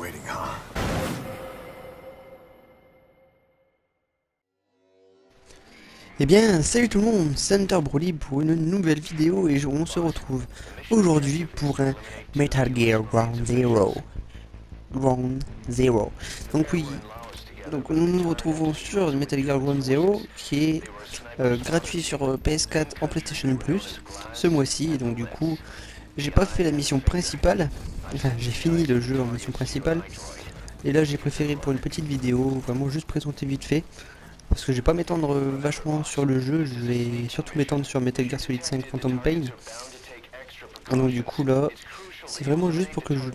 waiting, huh? Eh bien, salut tout le monde, c'est Hunter Broly pour une nouvelle vidéo et on se retrouve aujourd'hui pour un Metal Gear Ground Zero. Ground Zero. Donc oui, donc nous nous retrouvons sur Metal Gear Ground Zero qui est gratuit sur PS4 en PlayStation Plus ce mois-ci. Et donc du coup, j'ai pas fait la mission principale, enfin j'ai fini le jeu en mission principale. Et là j'ai préféré pour une petite vidéo vraiment juste présenter vite fait. Parce que je vais pas m'étendre vachement sur le jeu, je vais surtout m'étendre sur Metal Gear Solid 5 Phantom Pain. Donc du coup là, c'est vraiment juste pour que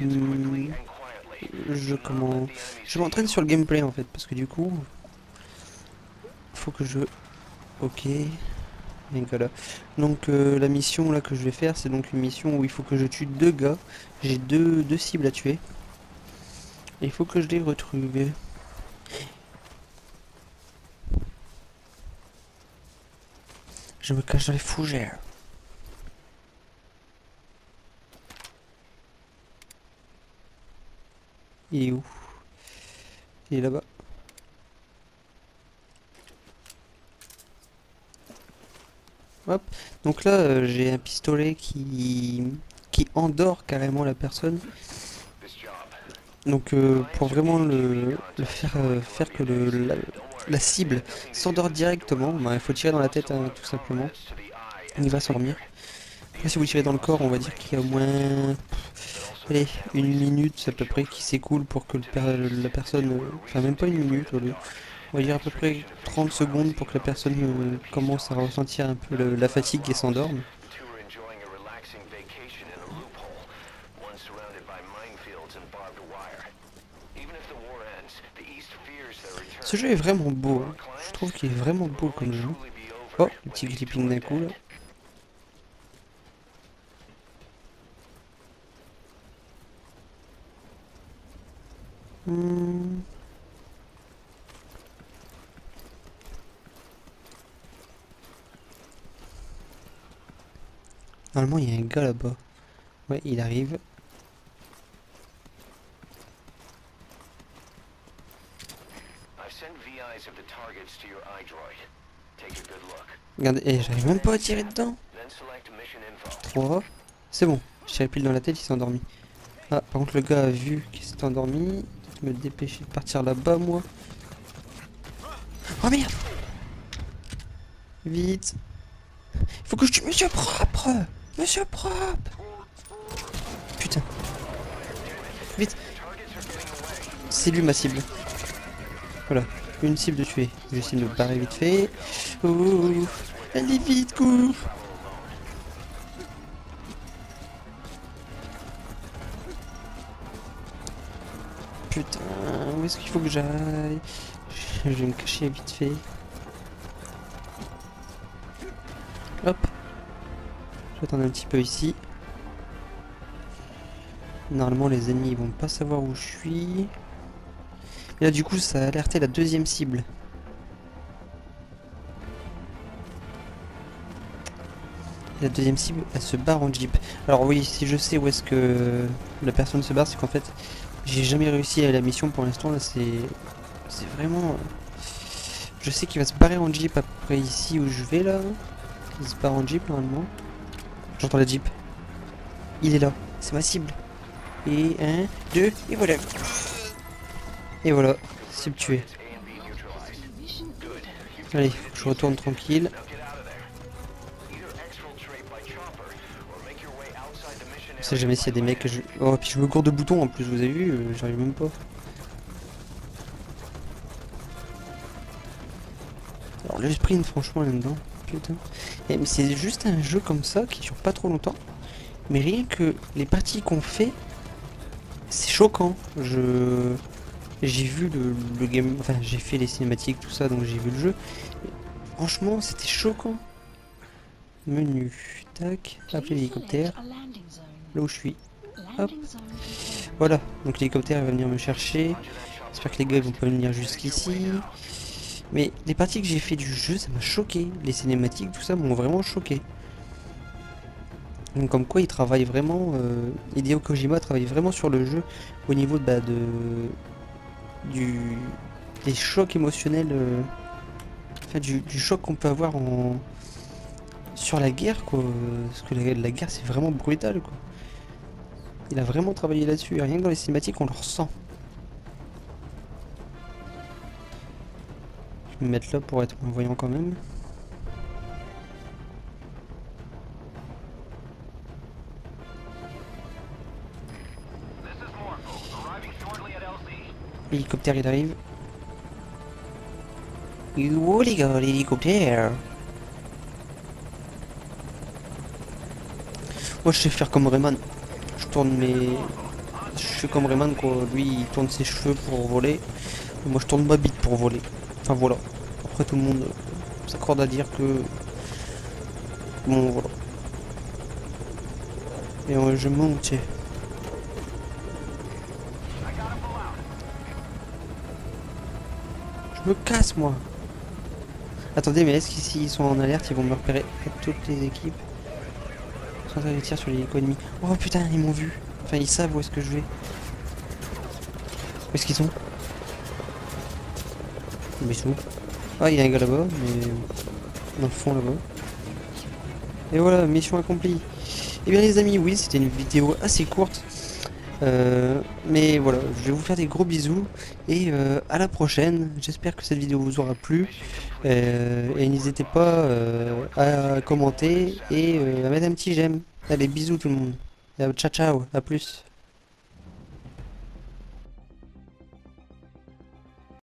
je m'entraîne sur le gameplay en fait, parce que du coup, faut que je... Ok, et voilà. Donc la mission là que je vais faire, c'est donc une mission où il faut que je tue deux gars. J'ai deux cibles à tuer. Et il faut que je les retrouve. Je me cache dans les fougères. Il est où? Il est là-bas. Hop. Donc là, j'ai un pistolet qui endort carrément la personne. Donc pour vraiment le faire, faire que la cible s'endort directement, bah, il faut tirer dans la tête hein, tout simplement. Il va s'endormir. Après si vous tirez dans le corps, on va dire qu'il y a au moins allez, une minute à peu près qui s'écoule pour que la personne... enfin même pas une minute, on va dire à peu près 30 secondes pour que la personne commence à ressentir un peu la fatigue et s'endorme. Ce jeu est vraiment beau, hein. Je trouve qu'il est vraiment beau comme jeu. Oh, le petit clipping d'un coup là. Hmm. Normalement il y a un gars là-bas. Ouais, il arrive. Regardez, eh, j'arrive même pas à tirer dedans. 3. C'est bon, je tirais pile dans la tête, il s'est endormi. Ah, par contre le gars a vu qu'il s'est endormi. Je vais me dépêcher de partir là-bas moi. Oh merde! Vite! Il faut que je tue Monsieur Propre! Monsieur Propre! Putain. Vite! C'est lui ma cible. Voilà, une cible de tuer. Je vais essayer de me barrer vite fait. Oh, allez vite, cours! Putain, où est-ce qu'il faut que j'aille? Je vais me cacher vite fait. Hop. Je vais attendre un petit peu ici. Normalement les ennemis ils vont pas savoir où je suis. Et là du coup ça a alerté la deuxième cible. Et la deuxième cible elle se barre en jeep. Alors oui, si je sais où est-ce que la personne se barre, c'est qu'en fait j'ai jamais réussi à la mission pour l'instant. Là c'est vraiment... Je sais qu'il va se barrer en jeep après ici où je vais là. Il se barre en jeep normalement. J'entends la jeep. Il est là, c'est ma cible. Et 1, 2, et voilà. Et voilà, cible tuée. Allez, faut que je retourne tranquille. Je sais jamais s'il y a des mecs que je... Oh, puis je me cours de boutons en plus, vous avez vu, j'arrive même pas. Alors le sprint franchement là-dedans, putain. Mais c'est juste un jeu comme ça qui dure pas trop longtemps. Mais rien que les parties qu'on fait, c'est choquant. J'ai vu le game... Enfin j'ai fait les cinématiques, tout ça, donc j'ai vu le jeu. Et franchement c'était choquant. Menu, tac, appeler l'hélicoptère. Là où je suis. Hop. Voilà, donc l'hélicoptère va venir me chercher. J'espère que les gars ils vont pas venir jusqu'ici. Mais les parties que j'ai fait du jeu, ça m'a choqué. Les cinématiques, tout ça m'ont vraiment choqué. Donc, comme quoi il travaille vraiment, Hideo Kojima travaille vraiment sur le jeu au niveau du, des chocs émotionnels, enfin, du choc qu'on peut avoir sur la guerre, quoi. Parce que la guerre c'est vraiment brutal, quoi. Il a vraiment travaillé là-dessus, et rien que dans les cinématiques on le ressent. Je vais me mettre là pour être moins voyant quand même. L'hélicoptère il arrive. Oh les gars, l'hélicoptère. Moi je sais faire comme Rayman. Je tourne mes... Je fais comme Rayman quoi. Lui il tourne ses cheveux pour voler. Et moi je tourne ma bite pour voler. Enfin voilà. Après tout le monde s'accorde à dire que... Bon voilà. Et je monte. Je me casse moi. Attendez, mais est-ce qu'ici ils sont en alerte, ils vont me repérer toutes les équipes. Ils sont en train de tirer sur l'hélico ennemi. Oh putain, ils m'ont vu. Enfin, ils savent où est-ce que je vais. Où est-ce qu'ils sont? Mais ils sont où? Ah, il y a un gars là-bas, mais dans le fond là-bas. Et voilà, mission accomplie. Et bien les amis, oui, c'était une vidéo assez courte. Mais voilà, je vais vous faire des gros bisous et à la prochaine. J'espère que cette vidéo vous aura plu. Et n'hésitez pas à commenter et à mettre un petit j'aime. Allez, bisous tout le monde. Ciao, ciao, à plus.